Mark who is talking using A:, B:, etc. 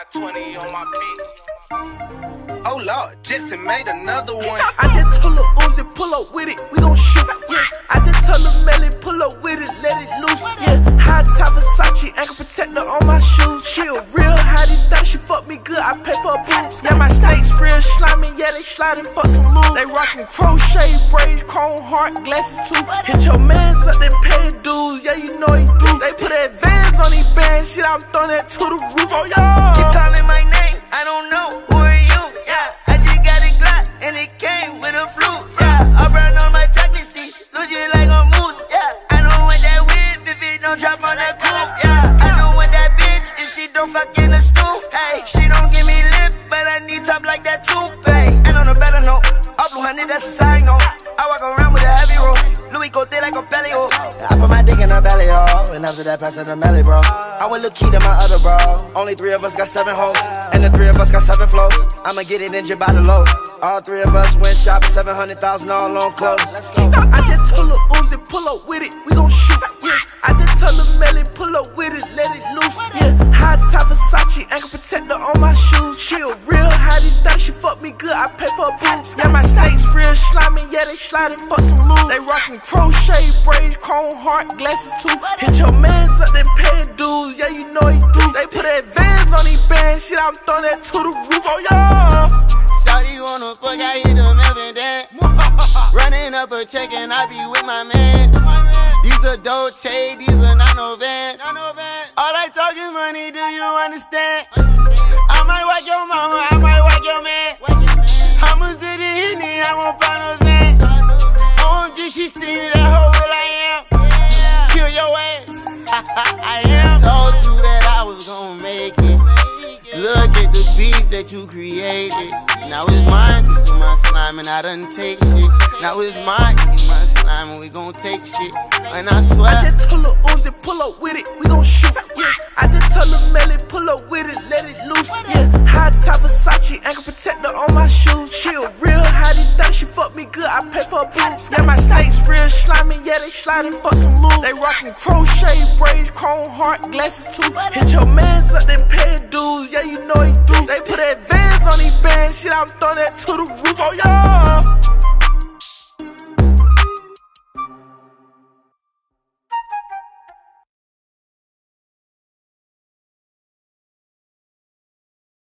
A: got 20 on my beat.
B: Oh Lord, Jetson made another one.
C: I just told Lil Uzi, pull up with it, we gon' shoot. Yeah. I just told Lil Melly, pull up with it, let it loose. Yeah. High top Versace, ankle protector on my shoes. She a real hottie, thought she fuck me good, I pay for her boobs. Yeah, my steaks real slimy, yeah, they sliding for some lube. They rockin' crochet braids, chrome heart, glasses too. Hit your mans up, they pay dues, yeah, you know he do. They put Advance on these bands, shit, I'm throwing that to the roof, oh yeah.
D: Keep calling my name, I don't know, who are you? Yeah, I just got a Glock, and it came with a flute. Yeah, I burn on my chocolate seats, look just like a moose. Yeah, I don't want that whip if it don't drop on that coupe. Yeah, I don't want that bitch if she don't fuck in the stoop. Hey, she don't give me lip, but I need top like that too. Hey, and on a better note, all blue honey, that's a side note. I walk around with a heavy roll, Louis Cote like a belly, oh. I put my dick in her belly, oh, and after that pass her the melly, bro. I went look key to my other bro. Only 3 of us got 7 hoes, and the 3 of us got 7 flows. I'ma get it injured by the low. All 3 of us went shopping, 700,000 all on clothes.
C: I just told Lil Uzi, pull up with it, we gon' shoot. Yeah. I just told Lil Melly, pull up with it, let it loose. Yeah. High top Versace, ankle protector on my shoes. She a real hottie, thought she fuck me good, I pay for her boobs. Yeah, my steaks real slimy, yeah, they sliding for some lube. They rockin' crochet braids, chrome heart, glasses too. Hit your mans up, they pay dues, yeah, you know he do. They put Advance on these bands, shit, I'm throwing that to the roof, oh yeah.
D: Shawty wanna fuck, I hit them every day. Running up a check and I be with my man. These are Dolce, these are not no Vans. All I talk is money, do you understand? I might whack your mama, I might whack your man. I'ma sit in here, I won't buy no Zan. OMG, she see that hoe what I am. Kill your ass, I am. Told you that I was gon' make it. Look at the beat that you created. Now it's mine, cause you my slime and I done take shit. Now it's mine, you my slime and we gon' take shit. And I swear
C: I just told Lil Uzi, pull up with it, we gon' shoot. Yeah. I just told Lil Melly, pull up with it, let it loose. Yeah. High top Versace, ankle protector on my shoes. She a real hottie, thought she fuck me good, I pay for her boobs. Yeah, my steaks real slimy, yeah, they sliding for some lube. They rockin' crochet braids, chrome heart, glasses too. Hit your mans up, they pay dues, yeah, you know he do. They put Advance on these bands, shit, I'm throwing that to the roof, oh yeah.